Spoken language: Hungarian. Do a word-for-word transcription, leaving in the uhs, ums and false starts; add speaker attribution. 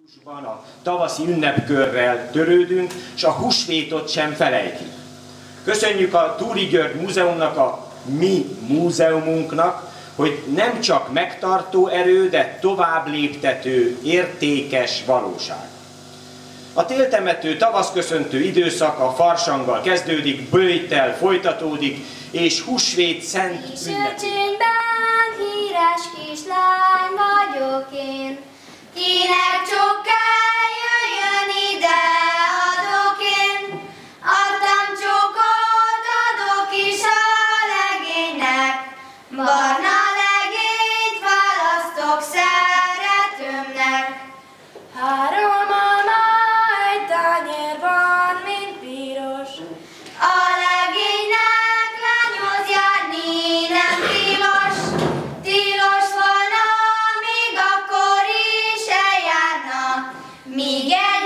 Speaker 1: Júliusban a tavaszi ünnepkörrel törődünk, és a húsvétot sem felejtjük. Köszönjük a Túri György Múzeumnak, a mi múzeumunknak, hogy nem csak megtartó erő, de tovább léptető, értékes valóság. A téltemető, tavaszköszöntő időszak a farsanggal kezdődik, böjttel folytatódik, és húsvét szent ünnep.
Speaker 2: Híres kislány vagyok én, kinek csak kell jöjjön ide, adok én. Adtam csokot, adok is a legénynek, barna legényt választok szeretőmnek. Három alma, egy tányér van, mint piros, a legénynek lányhoz járni nem tilos. Tilos volna, még akkor is eljárna, míg